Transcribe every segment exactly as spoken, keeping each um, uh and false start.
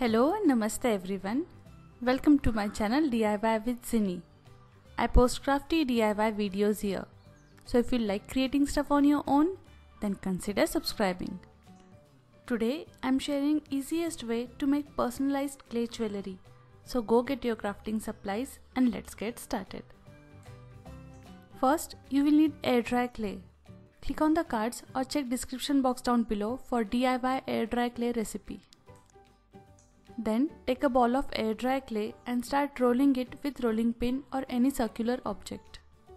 Hello and Namaste everyone. Welcome to my channel D I Y with Zinni. I post crafty D I Y videos here. So if you like creating stuff on your own, then consider subscribing. Today I'm sharing easiest way to make personalized clay jewelry. So go get your crafting supplies and let's get started. First, you will need air dry clay. Click on the cards or check description box down below for D I Y air dry clay recipe. Then take a ball of air dry clay and start rolling it with rolling pin or any circular object.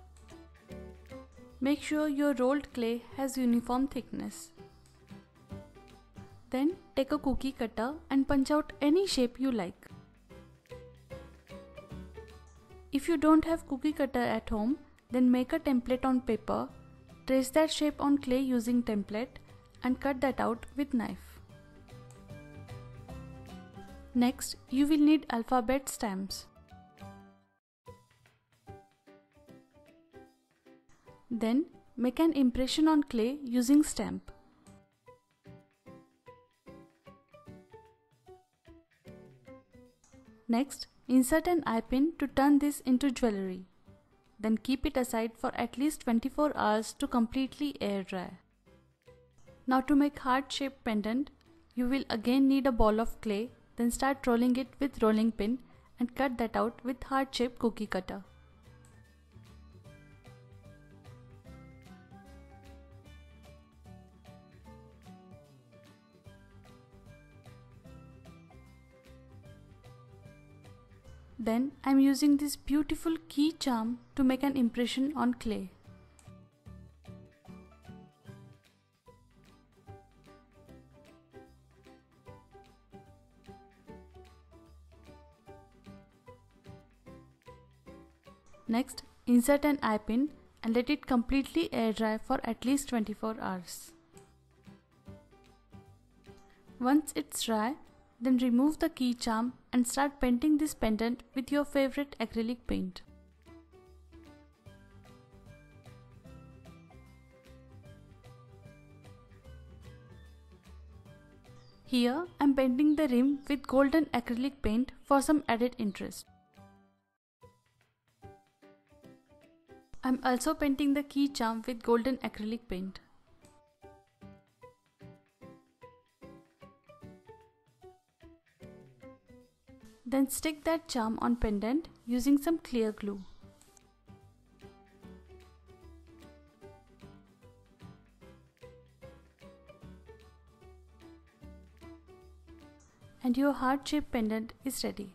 Make sure your rolled clay has uniform thickness. Then take a cookie cutter and punch out any shape you like. If you don't have cookie cutter at home, then make a template on paper, trace that shape on clay using template and cut that out with knife. Next, you will need alphabet stamps. Then, make an impression on clay using stamp. Next, insert an eye pin to turn this into jewelry. Then keep it aside for at least twenty-four hours to completely air dry. Now to make heart-shaped pendant, you will again need a ball of clay. Then start rolling it with rolling pin and cut that out with heart-shaped cookie cutter. Then I am using this beautiful key charm to make an impression on clay. Next, insert an eye pin and let it completely air dry for at least twenty-four hours. Once it's dry, then remove the key charm and start painting this pendant with your favorite acrylic paint. Here, I'm painting the rim with golden acrylic paint for some added interest. I'm also painting the key charm with golden acrylic paint. Then stick that charm on pendant using some clear glue. And your heart-shaped pendant is ready.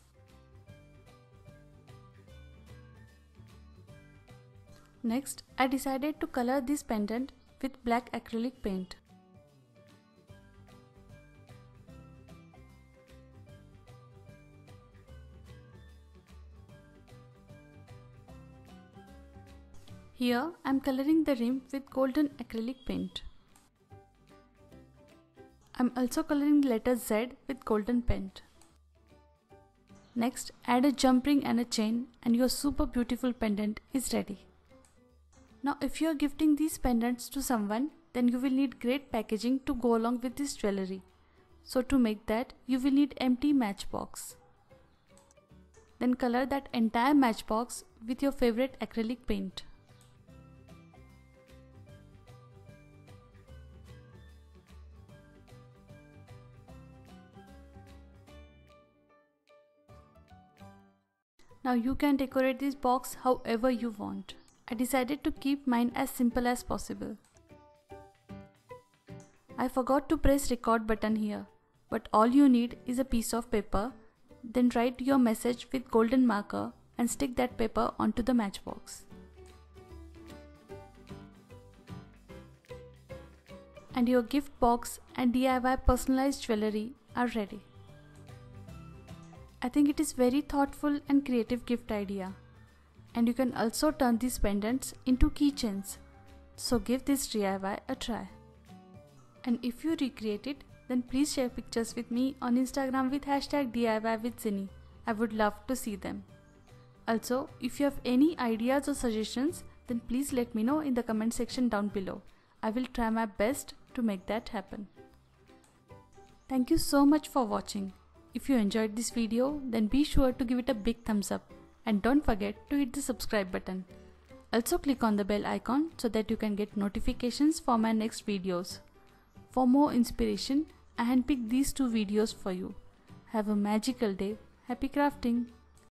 Next, I decided to color this pendant with black acrylic paint. Here, I am coloring the rim with golden acrylic paint. I am also coloring the letter Z with golden paint. Next, add a jump ring and a chain and your super beautiful pendant is ready. Now if you are gifting these pendants to someone, then you will need great packaging to go along with this jewelry. So to make that, you will need empty matchbox. Then color that entire matchbox with your favorite acrylic paint. Now you can decorate this box however you want. I decided to keep mine as simple as possible. I forgot to press record button here, but all you need is a piece of paper. Then write your message with golden marker and stick that paper onto the matchbox. And your gift box and D I Y personalized jewelry are ready. I think it is very thoughtful and creative gift idea. And you can also turn these pendants into keychains. So give this D I Y a try. And if you recreate it, then please share pictures with me on Instagram with hashtag D I Y with Zinni. I would love to see them. Also, if you have any ideas or suggestions, then please let me know in the comment section down below. I will try my best to make that happen. Thank you so much for watching. If you enjoyed this video, then be sure to give it a big thumbs up and don't forget to hit the subscribe button. Also click on the bell icon so that you can get notifications for my next videos. For more inspiration, I handpicked these two videos for you. Have a magical day. Happy crafting!